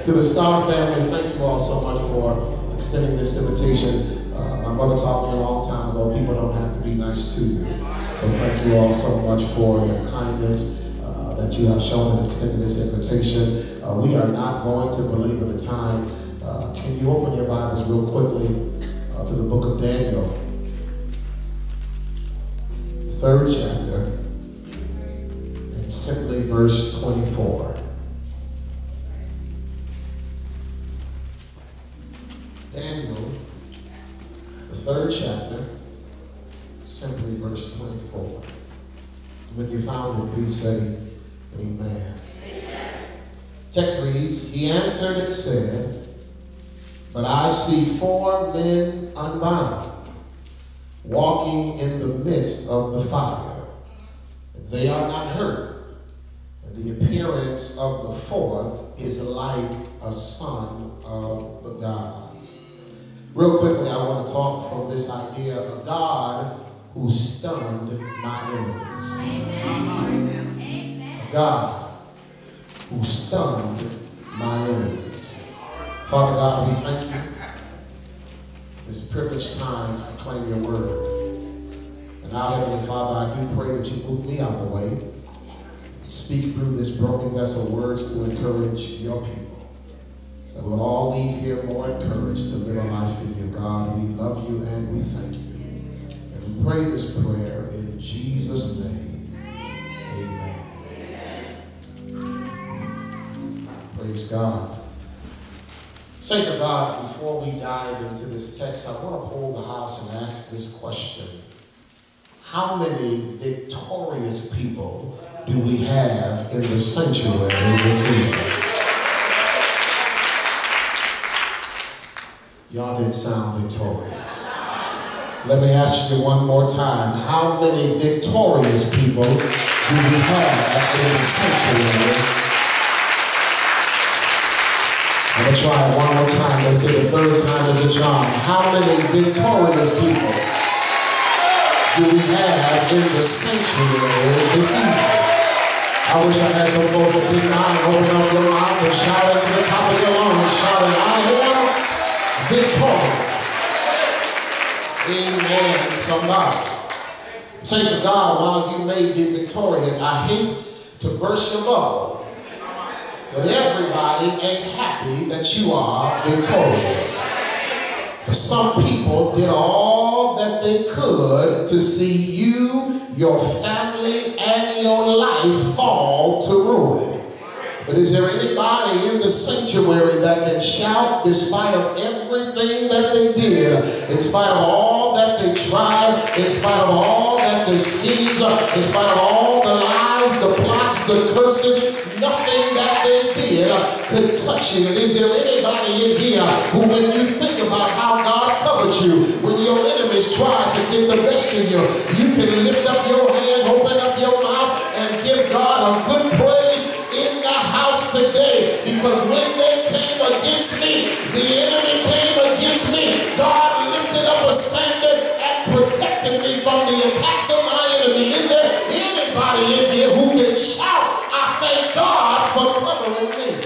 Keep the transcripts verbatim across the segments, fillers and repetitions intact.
To the Star family, thank you all so much for extending this invitation. Uh, my mother taught me a long time ago, people don't have to be nice to you. So thank you all so much for your kindness uh, that you have shown in extending this invitation. Uh, we are not going to belabor the time. Uh, can you open your Bibles real quickly uh, to the book of Daniel, third chapter, and simply verse twenty-four. Daniel, the third chapter, simply verse twenty-four. When you found it, please say amen. Amen. Text reads, he answered and said, but I see four men unbound, walking in the midst of the fire, and they are not hurt, and the appearance of the fourth is like a son of the gods. Real quickly, I want to talk from this idea of a God who stunned my enemies. Amen. A God who stunned my enemies. Father God, we thank you this privileged time to proclaim your word. And now, Heavenly Father, I do pray that you move me out the way. Speak through this broken vessel words to encourage your people. That we'll all leave here more encouraged to live a life in you. God, we love you and we thank you. And we pray this prayer in Jesus' name. Amen. Praise God. Saints of God, before we dive into this text, I want to hold the house and ask this question. How many victorious people do we have in the sanctuary this evening? Y'all didn't sound victorious. Let me ask you one more time. How many victorious people do we have in the sanctuary? I'm going to try it one more time. Let's say the third time is a charm. How many victorious people do we have in the sanctuary this evening? I wish I had some folks that didn't mind open up your mouth and shout it to the top of your lungs, shouting, I am victorious. Amen, somebody. Saints of God, while you may be victorious, I hate to burst your bubble, but everybody ain't happy that you are victorious. For some people did all that they could to see you, your family, and your life fall to ruin. But is there anybody in the sanctuary that can shout despite of everything that they did, in spite of all that they tried, in spite of all that the schemes, in spite of all the lies, the plots, the curses, nothing that they did could touch you? And is there anybody in here who, when you think about how God covered you, when your enemies tried to get the best in you, you can lift up your hands, open up your mouth, and give God a good praise in the house today, because when they came against me, the enemy came against me. God lifted up a standard and protected me from the attacks of my enemy. Is there anybody in here who can shout, I thank God for covering me?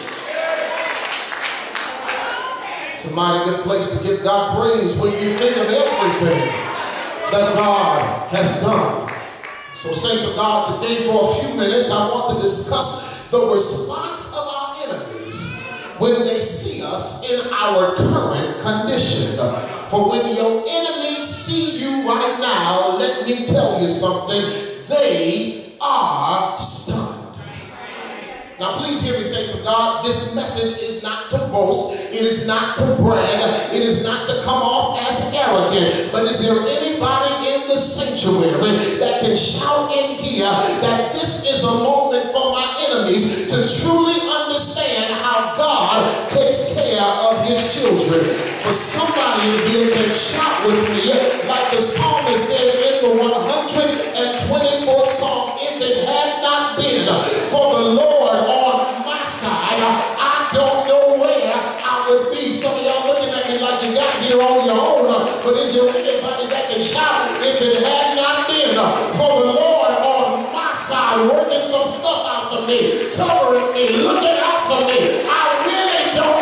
It's a mighty good place to give God praise when you think of everything that God has done. So, saints of God, today for a few minutes, I want to discuss the response of our enemies when they see us in our current condition. For when your enemies see you right now, let me tell you something, they are stunned. Now please hear me, saints of God, this message is not to boast, it is not to brag, it is not to come off as arrogant, but is there anybody in the sanctuary that can shout in here that this is a moment for my enemies to truly understand how God takes care of his children? For somebody in here can shout with me like the psalmist said in the one hundred twenty-fourth Psalm, if it had not been for the Lord on my side, I don't know where I would be. Some of y'all looking at me like you got here on your own, but is there anybody that can shout, if it had not been for the Lord on my side, working some stuff out for me, covering me, looking out for me, I really don't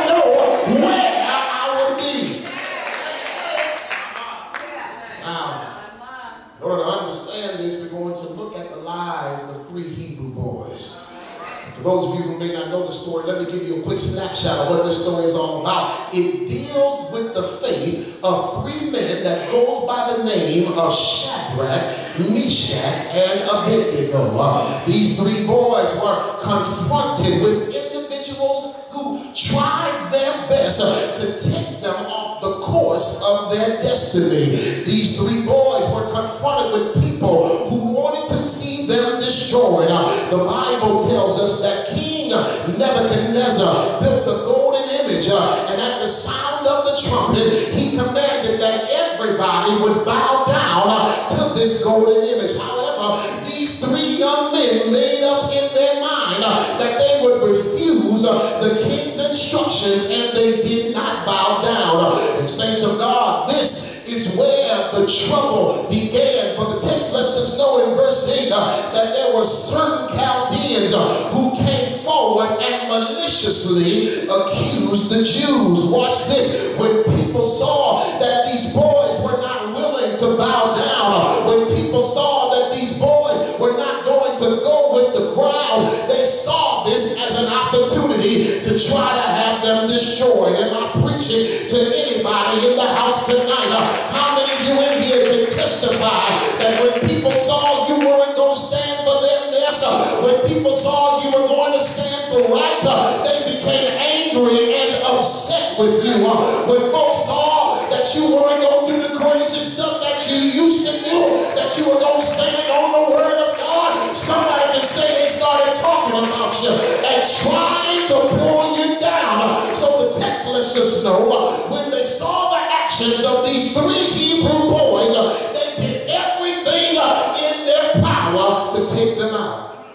may not know the story, let me give you a quick snapshot of what this story is all about. It deals with the faith of three men that goes by the name of Shadrach, Meshach, and Abednego. Uh, these three boys were confronted with individuals who tried their best uh, to take them off the course of their destiny. These three boys were confronted with people who wanted to see them destroyed. Uh, the Bible tells us that King Nebuchadnezzar built a golden image, uh, and at the sound of the trumpet, he commanded that everybody would bow down uh, to this golden image. However, these three young men made up in their mind uh, that they would refuse uh, the king's instructions, and they did not bow down. Uh, and saints of God, this is where the trouble began. For the text lets us know in verse eight uh, that there were certain Chaldeans uh, who came forward and maliciously accused the Jews. Watch this. When people saw that these boys were not willing to bow down, uh, when people saw that these boys were not going to go with the crowd, they saw this as an opportunity to try to have them destroyed. Am I preaching to anybody in the house tonight? Uh, how many of you in here can testify that when people saw you weren't going to stand for their mess, uh, when people saw you were going to stand for right, uh, they became angry and upset with you? Uh, when folks saw that you weren't going to do the crazy stuff that you used to do, that you were going to stand on the word of God, somebody can say they started talking about you and trying to pull you down. So the text lets us know uh, when they saw the actions of these three Hebrew boys, uh, they did everything uh, in their power to take them out.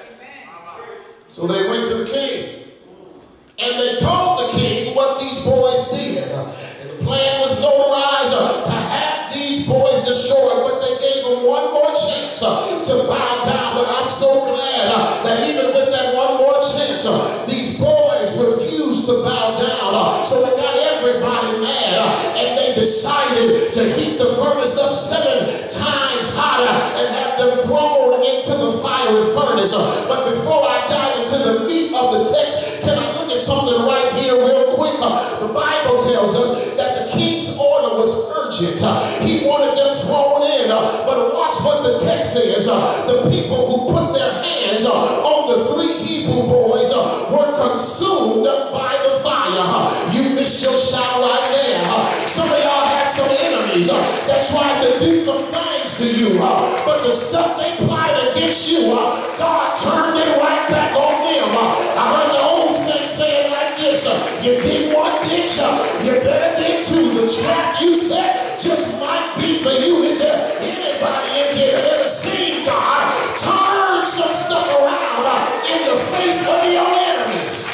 So they went to the king, and they told the king what these boys did. And the plan was notarized uh, to have these boys destroyed, but they gave them one more chance uh, to bow down. But I'm so glad uh, that even with that one more chance, uh, these boys refused to bow down. Uh, so they got everybody mad, uh, and they decided to heat the furnace up seven times hotter and have them thrown into the fiery furnace. Uh, but before I dive into the meat of the text, can I look at something right here real quick? Uh, the Bible tells us that the king's order was urgent. Uh, he wanted them thrown in, uh, but watch what the text says. Uh, the people who put their hands uh, on the three Hebrew boys uh, were consumed by the fire. Uh, you missed your shout right there. Uh, some of y'all had some enemies uh, that tried to do some things to you, uh, but the stuff they plotted against you, uh, God turned it right back on them. Uh, I heard the old saint say it like this: uh, you did one ditch, uh, you better did two. The trap you set just might be for you. Is there anybody in here that ever seen God turn some stuff around uh, in the face of your enemies?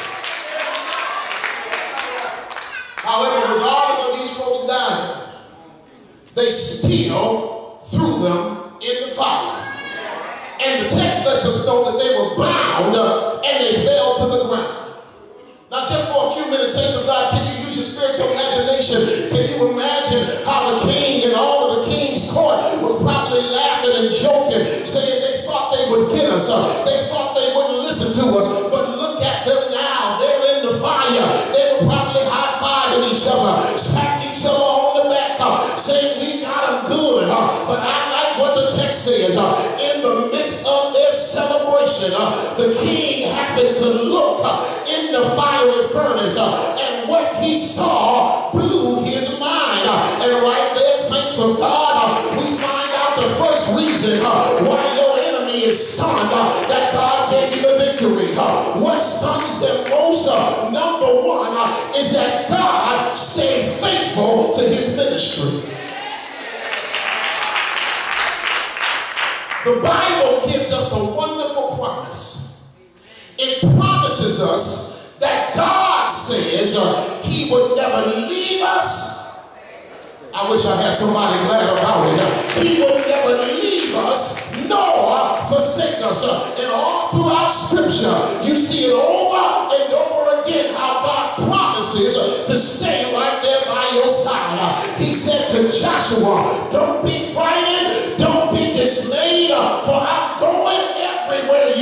However, regardless of these folks dying, they still threw them in the fire. And the text lets us know that they were bound uh, and they fell to the ground. Now, just for a few minutes, saints of God, can you use your spiritual imagination? Can you imagine how the king and all of the king's court was probably laughing and joking, saying they thought they would get us. Uh, they thought they wouldn't listen to us. But look at them now. They're in the fire. They were probably high-fiving each other, patting each other on the back, uh, saying, we got them good. Uh, but I like what the text says. Uh, in the midst of their celebration, uh, the king happened to look uh, in the fiery furnace, uh, and what he saw blew his mind. Uh, and right there, saints of God, uh, we find out the first reason uh, why your enemy is stunned, uh, that God gave you the victory. Uh, what stuns them most, uh, number one, uh, is that God stayed faithful to his ministry. The Bible gives us a wonderful promise. It promises us that God says uh, he would never leave us. I wish I had somebody glad about it. Uh, he would never leave us nor forsake us. Uh, and all throughout Scripture, you see it over and over again how God promises uh, to stay right there by your side. Uh, he said to Joshua, don't be frightened, don't be dismayed, uh, for I'm going everywhere you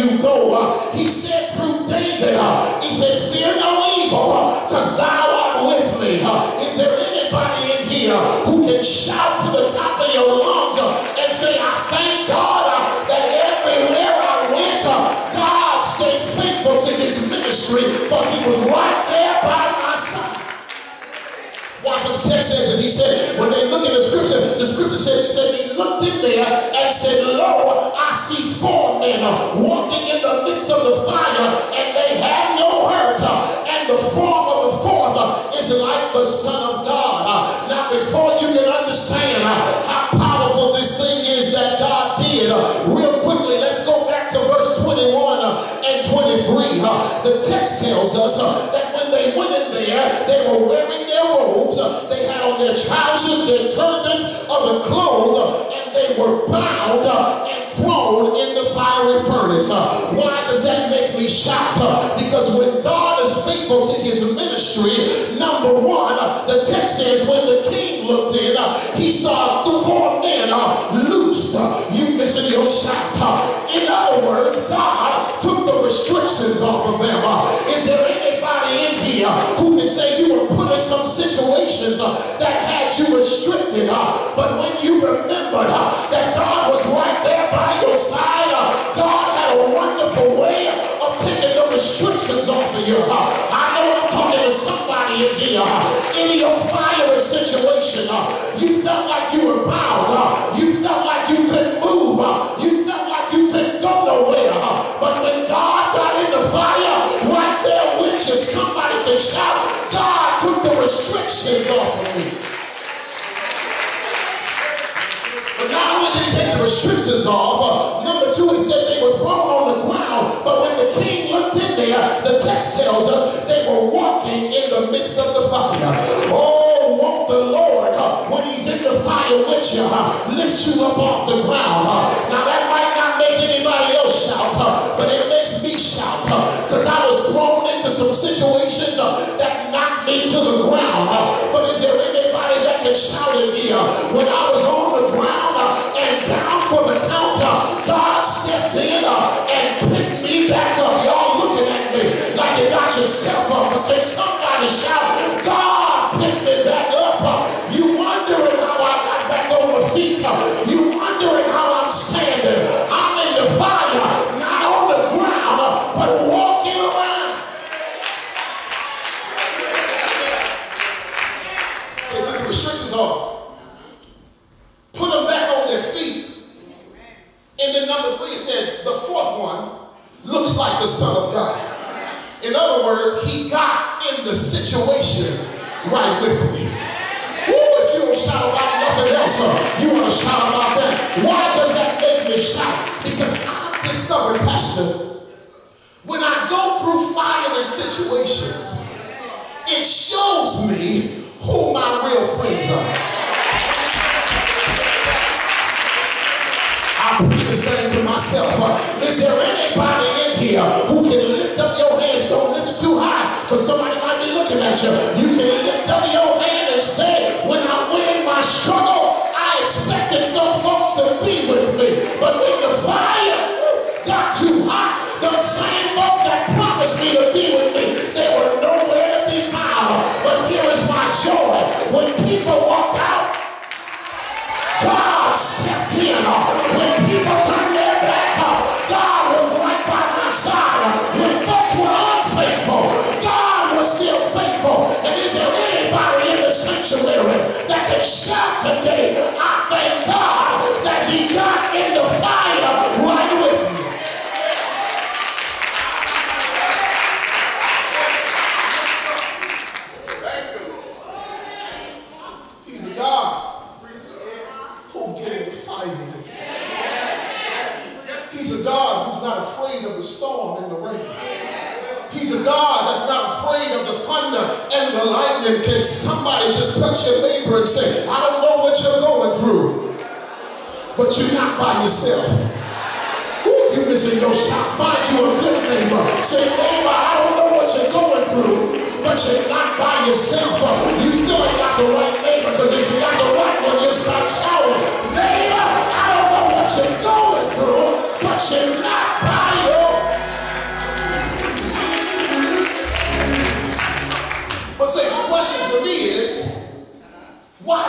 you go. Uh, he said through David, uh, he said, fear no evil, because uh, thou art with me. Uh, is there anybody in here who can shout to the top of your lungs uh, and say, I thank God uh, that everywhere I went, uh, God stayed faithful to his ministry, for he was right there by my side. Watch what the text says. And he said, when they look at the scripture, the scripture says, he said, he looked in there and said, Lord, I see four men uh, walking in the midst of the fire, and they have no hurt. Uh, and the form of the fourth uh, is like the Son of God. Uh, now, before you can understand uh, how powerful this thing is that God did, uh, real quickly, let's go back to verse twenty-one uh, and twenty-three. Uh, the text tells us uh, that when they went in there, they were wearing their robes. Uh, they had on their trousers, their turbans, other clothes, uh, and they were bound uh, and thrown in the fiery furnace. Uh, why does that make me shout? Uh, because when God is faithful to his ministry, number one, uh, the text says when the king looked in, uh, he saw four men uh, loosed. Uh, you missing your shout. Uh, in other words, God took the restrictions off of them. Uh, is there anybody in here who can say you were put in some situations uh, that had you restricted, uh, but when you remembered uh, that God was right there by your side, uh, God had a wonderful way of taking the restrictions off of you. Uh, I know I'm talking to somebody in here. Uh, in your fiery situation, uh, you felt like you were bound. Uh, you felt like you couldn't move. Uh, you felt like you couldn't go nowhere. Uh, but when God got in the fire, right there with you, somebody can shout, God took the restrictions off of me. But not only did he take the restrictions off, uh, number two, he said they were thrown on the ground. But when the king looked in there, the text tells us they were walking in the midst of the fire. Oh, won't the Lord, uh, when he's in the fire with you, uh, lift you up off the ground. Uh, now that might not make anybody else shout, uh, but it makes me shout, because uh, I was thrown into some situations uh, that knocked me to the ground. Uh, but is there anybody that can shout in here? When I was on the ground uh, and down for the count, uh, God stepped in uh, and picked me back up. Y'all looking at me like you got yourself up, but can somebody shout, God picked me back up? Uh, you wondering how I got back on my feet? Uh, you wondering how I'm standing? I'm in the fire, not on the ground, uh, but walking around. They took the restrictions off, put them back on their feet. And then number three, it said the fourth one looks like the Son of God. In other words, he got in the situation right with me. Woo, if you don't shout about nothing else, uh, you want to shout about that. Why does that make me shout? Because I've discovered, Pastor, when I go through fiery situations, it shows me who my real friends are. I preach this thing to myself. Uh, is there anybody in here who can lift up your hands? Don't lift it too high, because somebody might be looking at you. You can lift up your hand and say, when I went in my struggle, I expected some folks to be with me. But when the fire got too hot, the same folks that promised me to be with me, they were nowhere to be found. But here is my joy. When people walked out, God stepped in. When people turned their back, God was right by my side. When folks were unfaithful, God was still faithful. And is there anybody in the sanctuary that can shout today, I thank God that he got in the fire right with me? He's a God who get in the fire with you. He's a God who's not afraid of the storm and the rain. He's a God that's not afraid of the thunder and the lightning. Can somebody just touch your neighbor and say, I don't know what you're going through, but you're not by yourself. Ooh, you missing your shot. Find you a good neighbor. Say, neighbor, I don't know what you're going through, but you're not by yourself. You still ain't got the right neighbor, because if you got the right one, you start shouting, neighbor, I don't know what you're going through, but you're not by yourself.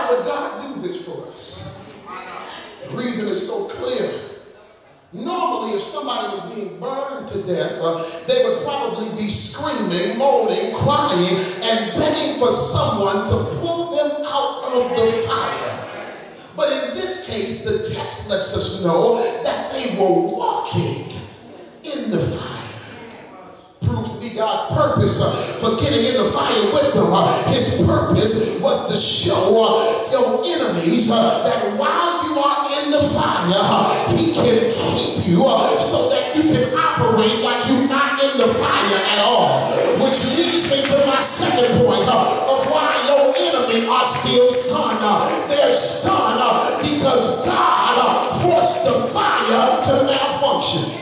Why would God do this for us? The reason is so clear. Normally, if somebody was being burned to death, uh, they would probably be screaming, moaning, crying, and begging for someone to pull them out of the fire. But in this case, the text lets us know that they were walking in the fire. Proves to be God's purpose uh, for getting in the fire with them. Uh, his purpose was to show uh, your enemies uh, that while you are in the fire, uh, he can keep you uh, so that you can operate like you're not in the fire at all. Which leads me to my second point uh, of why your enemy are still stunned. Uh, they're stunned uh, because God uh, forced the fire to malfunction.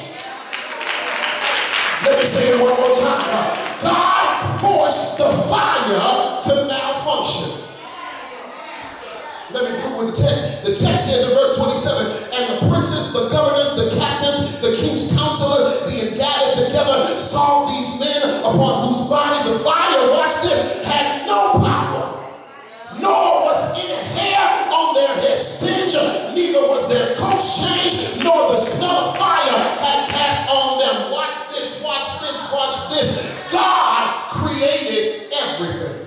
Let me say it one more time. God forced the fire to malfunction. Let me prove with the text. The text says in verse twenty-seven, and the princes, the governors, the captains, the king's counselor, being gathered together, saw these men upon whose body the fire, watch this, had no power, nor was any hair on their heads singed, neither was their coats changed, nor the smell of fire had passed on them. Watch this, watch this, watch this. God created everything.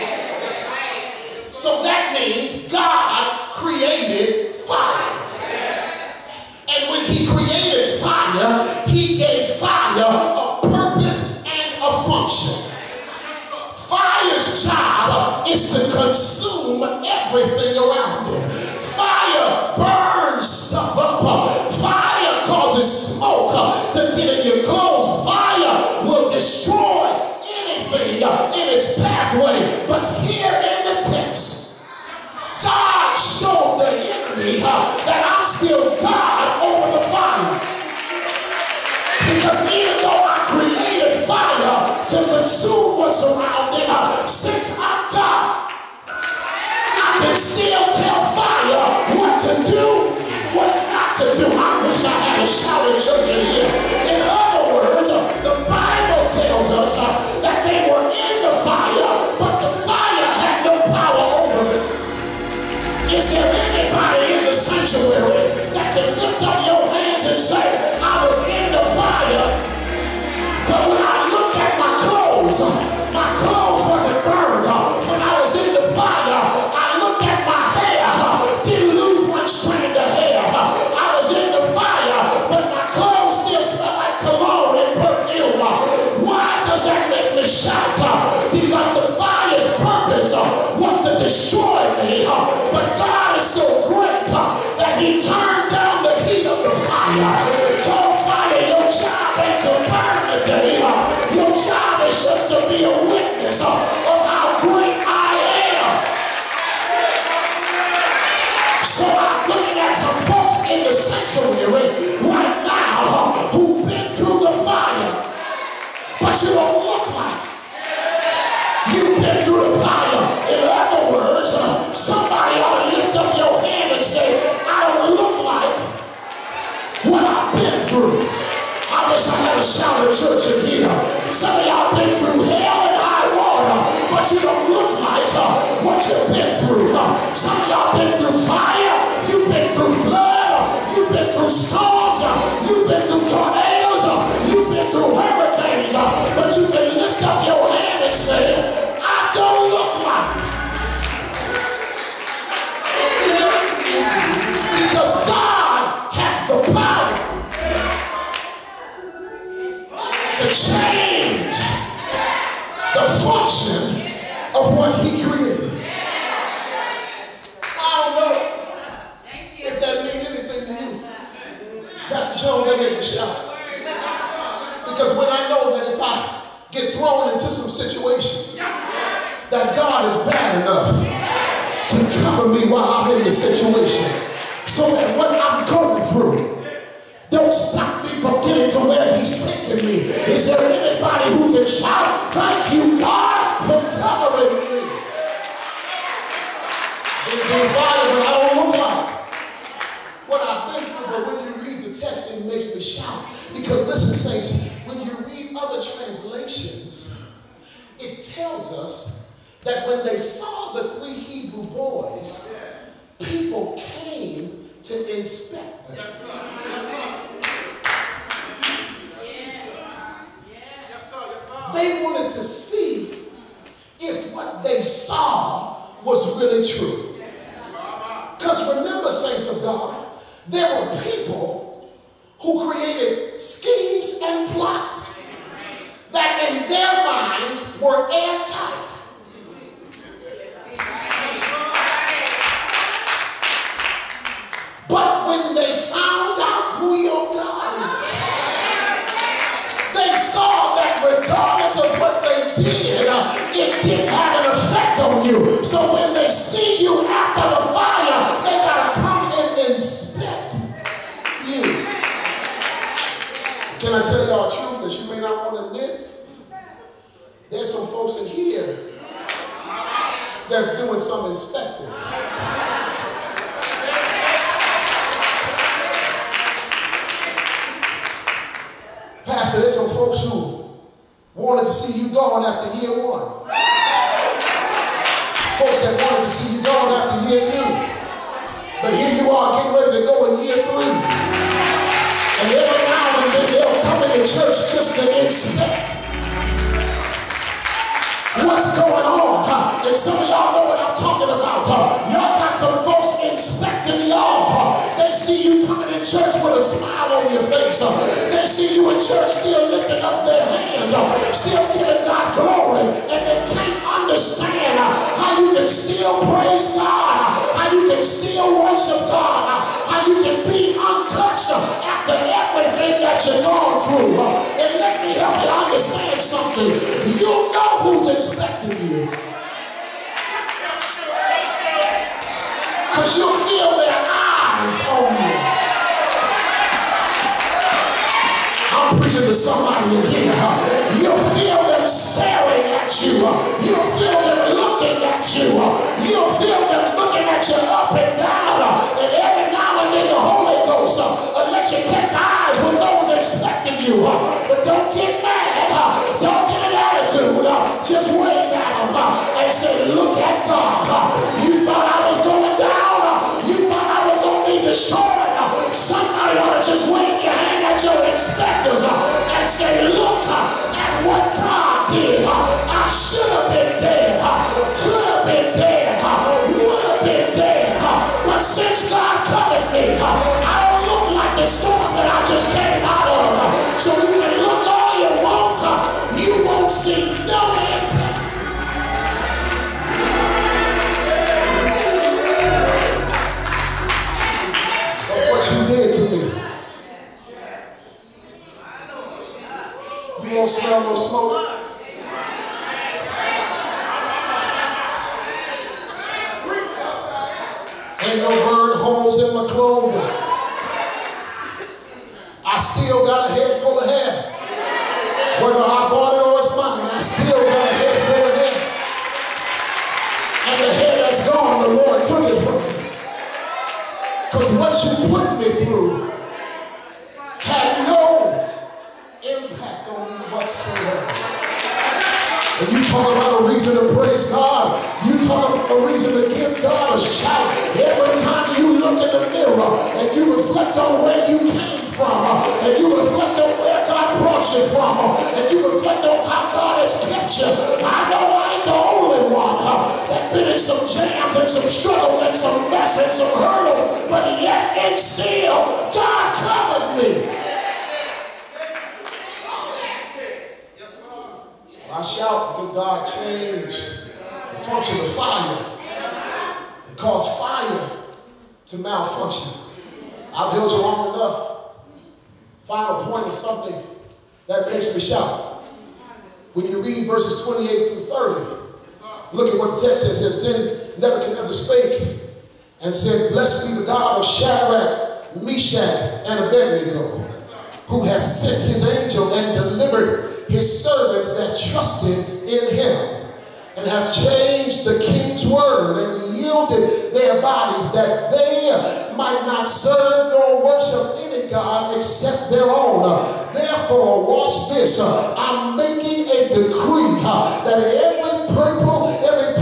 So that means God created fire. And when he created fire, he gave fire a purpose and a function. Fire's job is to consume everything around it. Fire burns stuff up. Fire causes smoke to get in your clothes. Fire will destroy anything in its pathway. But here in the text, God showed the enemy that I'm still God over the fire. Because even though I created fire to consume what's around it, since I'm God, I can still tell fire what to do, what not to do. I wish I had a shout in church in here. In other words, the Bible tells us that they were in the fire, but the fire had no power over them. Is there anybody in the sanctuary that can lift up your hands and say, I was in the fire, but when I look at my clothes, my clothes wasn't burned. When I was in the fire, I looked at my hair, didn't lose one strand of hair. I was in the fire, but my clothes still smell like cologne and perfume. Why does that make me shout? Because the fire's purpose was to destroy me. But God is so great that he turned down the heat of the fire. Told fire, your job ain't to burn today. Your job is just to be a witness of how great I am. So I'm looking at some folks in the sanctuary right now who've been through the fire, but you don't look like you've been through the fire. In other words, uh, somebody ought to lift up your hand and say, I don't look like what I've been through. I wish I had a shout in church in here. Some of y'all been through hell and high water, but you don't look like uh, what you've been through. Uh, some of y'all been through fire, you've been through flood, uh, you've been through storms, uh, you've been through tornadoes, uh, you've been through hurricanes, uh, but you can lift up your hand and say, I don't look like. Because God has the power to change the function of what he created. I don't know if that means anything to you. Pastor Jones, that made me shout. Because when I know that if I get thrown into some situations, that God is bad enough to cover me while I'm in the situation, so that what I'm going through don't stop me from getting to where he's taking me. Is there anybody who can shout, thank you, God, for covering me? Been through fire, but I don't look like what I've been through. But when you read the text, it makes me shout. Because listen, saints, when you read other translations, it tells us that when they saw the three Hebrew boys, people came to inspect them. Yes, sir. Yes, sir. Yes, sir. Yes, sir. They wanted to see if what they saw was really true. Because remember, saints of God, there were people who created schemes and plots that in their minds were airtight. But when they found out who your God is, they saw that regardless of what they did, uh, it didn't have an effect on you. So when they see you after the fire, they got to come and inspect you. Can I tell y'all a truth that you may not want to admit? There's some folks in here that's doing some inspecting. Pastor, there's some folks who wanted to see you gone after year one. Folks that wanted to see you gone after year two. But here you are getting ready to go in year three. And every now and then they'll come into church just to inspect what's going on. Huh? And some of y'all know what I'm talking about. Huh? Y'all got some folks inspecting y'all. Huh? They see you coming in church with a smile on your face. Huh? They see you in church still lifting up their hands, huh? Still giving God glory, and they can't understand uh, how you can still praise God, uh, how you can still worship God, uh, how you can be untouched uh, after everything that you've gone through. Uh, and let me help you understand something. You know who's expecting you. Because you'll feel their eyes on you. I'm preaching to somebody in here. Huh? You'll feel them staring at you. Huh? You'll feel them looking at you. Huh? You'll feel them looking at you up and down. Huh? And every now and then the Holy Ghost uh, will let you catch eyes when those expecting you. Huh? But don't get mad. Huh? Don't get an attitude. Huh? Just wave at them huh? And say, look at God. Huh? You thought I was going down. Huh? You thought I was going to be destroyed. Huh? Somebody ought to just wave your hand at your inspectors uh, and say, look uh, at what God did. Uh, I should have been dead. Uh, could have been dead. Uh, would have been dead. Uh, but since God covered me, uh, I don't look like the storm that I just came out of. Uh, so you can look all you want. Uh, you won't see no impact. Of what you did to me. You won't smell no smoke. Ain't no burn holes in my clothing. I still got a head full of hair. Whether I bought it or it's mine, I still got a head full of hair. And the hair that's gone, the Lord took it from me. Because what you put me through had no impact on me whatsoever. And you talk about a reason to praise God. You talk about a reason to give God a shout. Every time you look in the mirror and you reflect on where you came from, and you reflect on where God brought you from, and you reflect on how God has kept you. I know I ain't the only one uh, that's been in some jams and some struggles and some mess and some hurdles, but yet and still God covered me. I shout because God changed the function of fire. It caused fire to malfunction. I've held you long enough. Final point is something that makes me shout. When you read verses twenty-eight through thirty, look at what the text says. It says, then Nebuchadnezzar spake and said, blessed be the God of Shadrach, Meshach, and Abednego, who hath sent his angel and delivered his servants that trusted in him, and have changed the king's word and yielded their bodies that they might not serve nor worship any God except their own. Therefore, watch this. I'm making a decree that every purple, every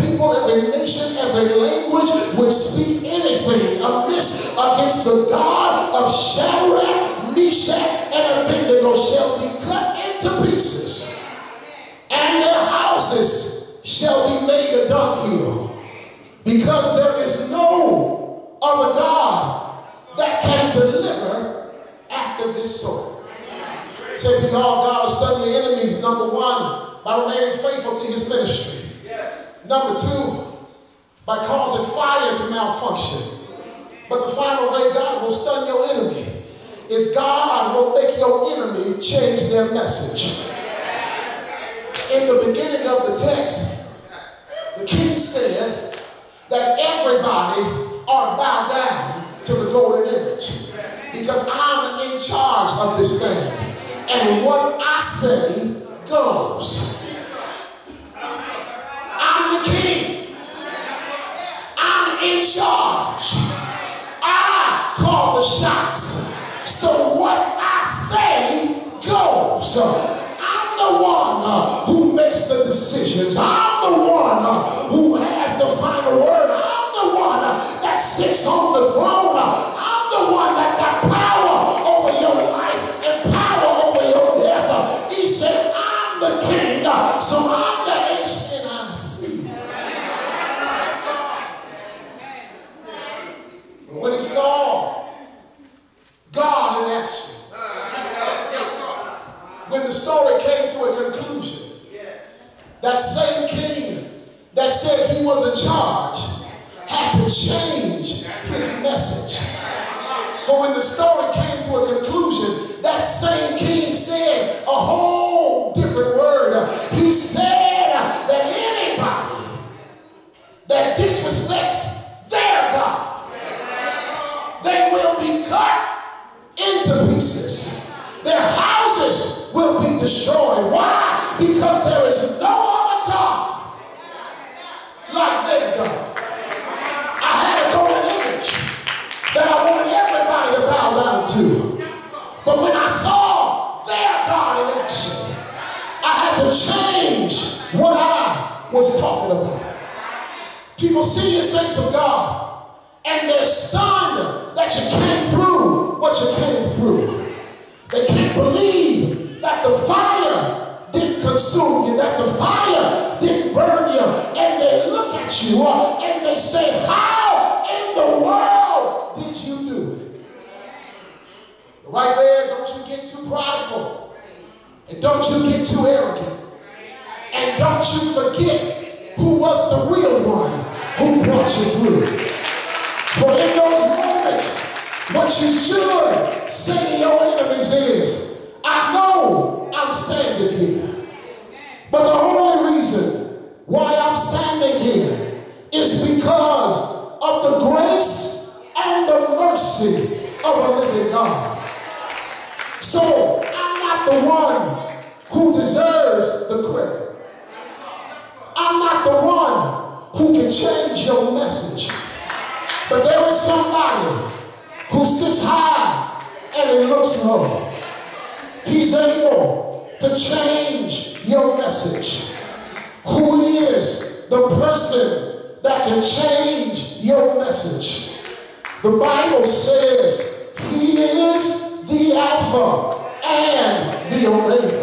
against the God of Shadrach, Meshach, and Abednego shall be cut into pieces, and their houses shall be made a dunghill, because there is no other God that can deliver after this sort. Say to y'all, God will study your enemies, number one, by remaining faithful to his ministry. Number two, by causing fire to malfunction. But the final way God will stun your enemy is God will make your enemy change their message. In the beginning of the text, the king said that everybody ought to bow down to the golden image, because I'm in charge of this thing. And what I say goes. I'm the king. I'm in charge. I call the shots. So what I say goes. I'm the one uh, who makes the decisions. I'm the one uh, who has the final word. I'm the one uh, that sits on the throne. I'm the one that got power over your life and power over your death. He said, I'm the king, uh, so I'm the H N I C. But when he saw God in action, when the story came to a conclusion, that same king that said he was in charge had to change his message. For when the story came to a conclusion, that same king said a whole different word. He said that anybody that disrespects their God, they will be cut into pieces. Their houses will be destroyed. Why? Because there is no other God like their God. I had a golden image that I wanted everybody to bow down to. But when I saw their God in action, I had to change what I was talking about. People see you, saints of God, and they're stunned that you came through what you came through. They can't believe that the fire didn't consume you, that the fire didn't burn you. And they look at you uh, and they say, how in the world did you do it? Right there, don't you get too prideful. And don't you get too arrogant. And don't you forget who was the real one who brought you through. For in those moments, what you should say to your enemies is, I know I'm standing here, but the only reason why I'm standing here is because of the grace and the mercy of a living God. So I'm not the one who deserves the credit. I'm not the one who can change your message. But there is somebody who sits high and it looks low. He's able to change your message. Who is the person that can change your message? The Bible says he is the Alpha and the Omega.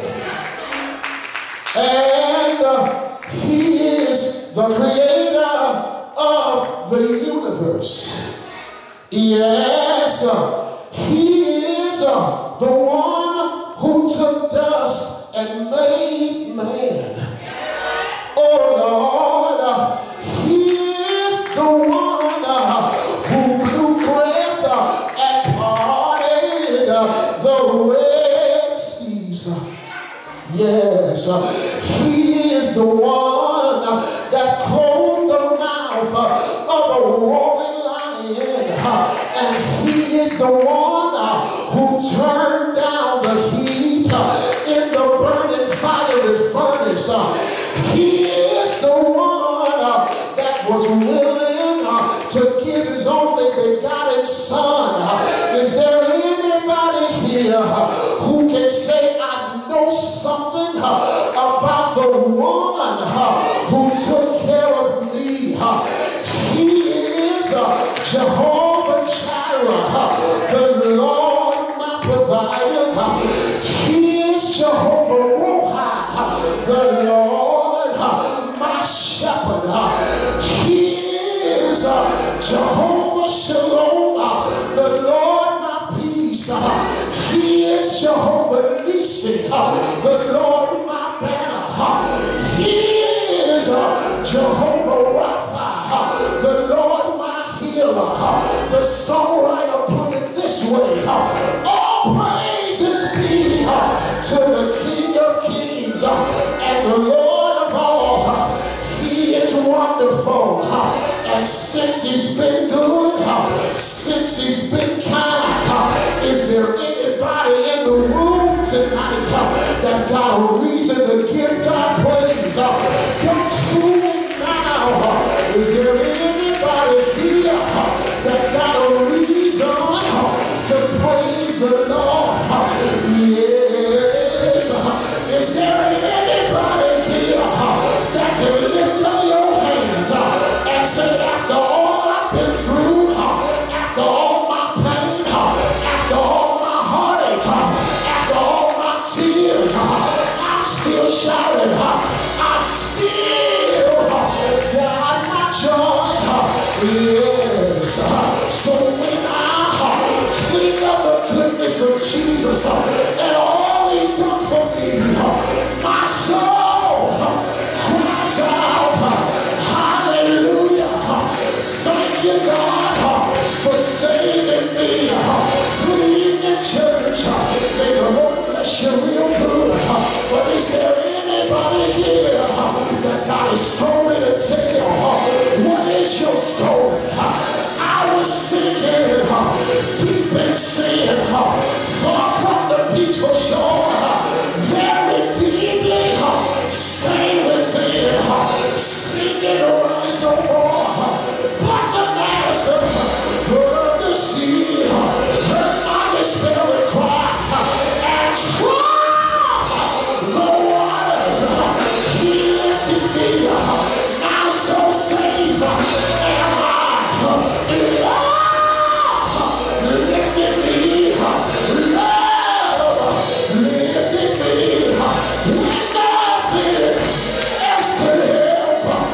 And uh, he is the creator of the universe. Yes, uh, he is uh, the one who took dust and made man. Oh Lord, uh, he is the one uh, who blew breath uh, and parted uh, the Red Seas. Yes, uh, he is the one uh, that closed the mouth uh, of a roaring lion. Uh, and he is the one uh, who turned down the heat uh, in the burning fiery furnace. Uh, he is the one uh, that was willing uh, to give his only begotten son. Uh, is there anybody here uh, who can say, I know something uh, about the one uh, who took care of me? Uh, he is uh, Jehovah Jireh. He is Jehovah Rohi, the Lord my shepherd. He is Jehovah Shalom, the Lord my peace. He is Jehovah Nissi, the Lord my banner. He is Jehovah Rapha, the Lord my healer. The songwriter put it this way: all praises be to the King of Kings and the Lord of all. He is wonderful, and since he's been good, since he's been kind, is there anybody in the room tonight that got a reason to give God praise? Come through now. Is there anybody here that got a reason to praise the Lord? Yes. Is there anybody here that can lift up your hands and say, after all I've been through, after all my pain, after all my heartache, after all my tears, I'm still shouting, I still got my joy. Yes. So when I think of the goodness of Jesus and all he's done for me, my soul cries out, hallelujah. Thank you, God, for saving me. Good evening, church. May the Lord bless you real good. But is there anybody here that got a story to tell? What is your story? I was sinking deep in sin, far from the peaceful shore, very deeply stay within, sinking rise no more. But the master of the sea heard my despairing cry, and from the waters he lifted me. Now so safe am I. Love lifted me. Love lifted me. When nothing else could help,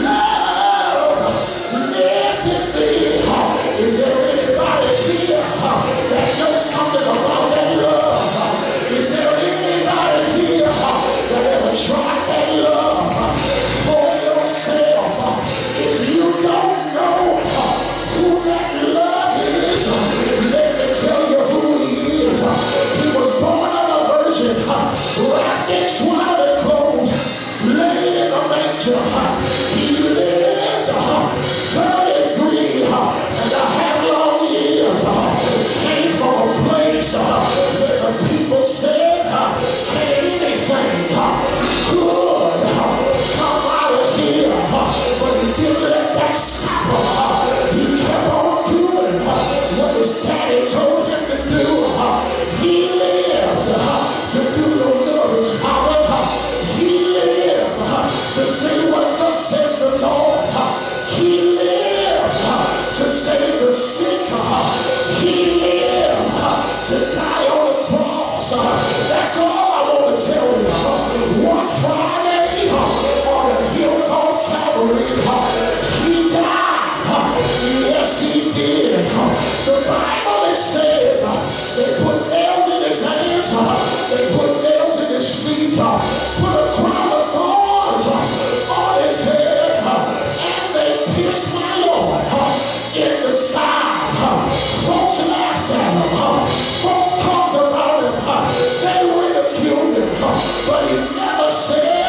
love lifted me. Is there anybody here that knows something about that love? Is there anybody here that ever tried that love for yourself? If you don't know who that love is, let me tell you who he is. He was born of a virgin, wrapped in swaddling clothes, laid in a manger. He lived thirty-three and a half long years. Came from a place where the people said, can anything good come out of here? But he didn't let that stop him. He kept on doing what his daddy told him to do. He lived to do the will of his father. He lived to say what thus says the Lord. He lived to save the sick. He lived to die on the cross. That's all I want to tell you. One Friday on a hill called Calvary, he died. Yes, he did. The Bible, it says they put nails in his hands, they put nails in his feet, put a crown of thorns on his head, and they pierced my Lord in the side. Folks laughed at him. Folks talked about him. They ridiculed him. But he never said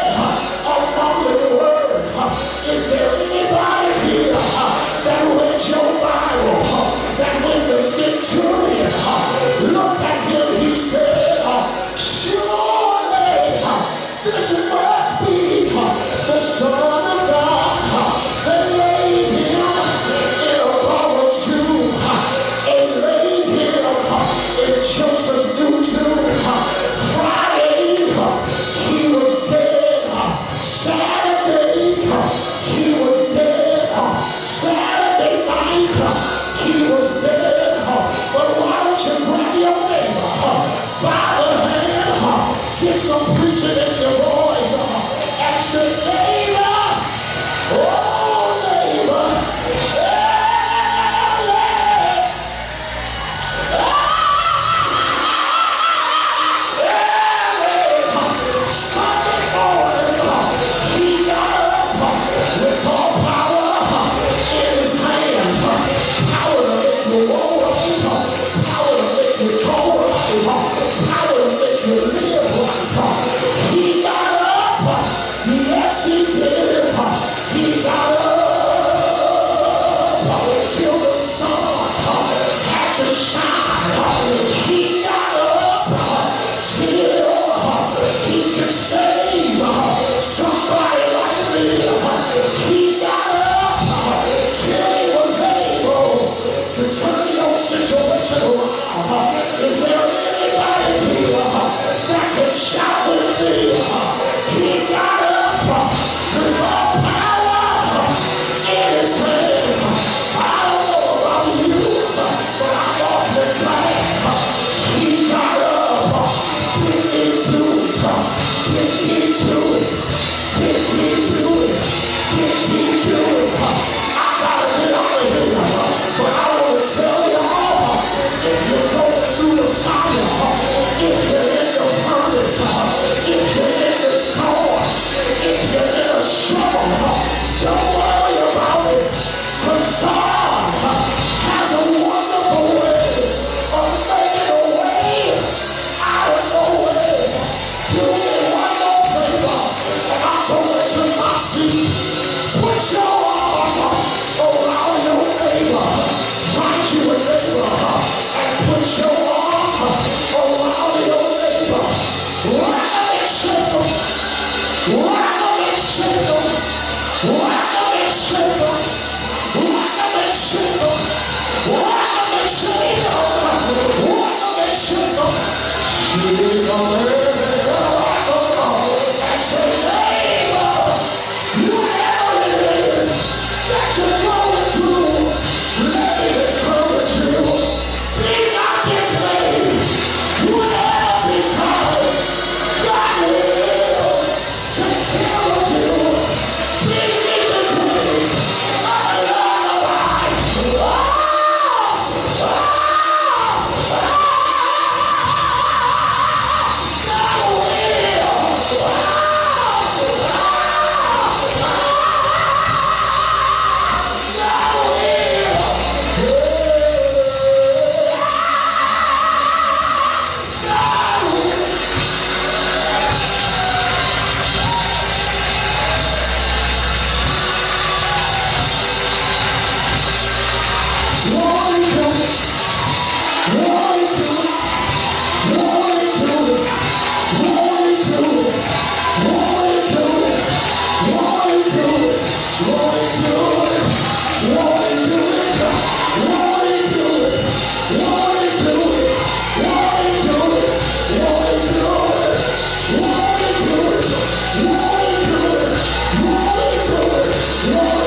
Yeah.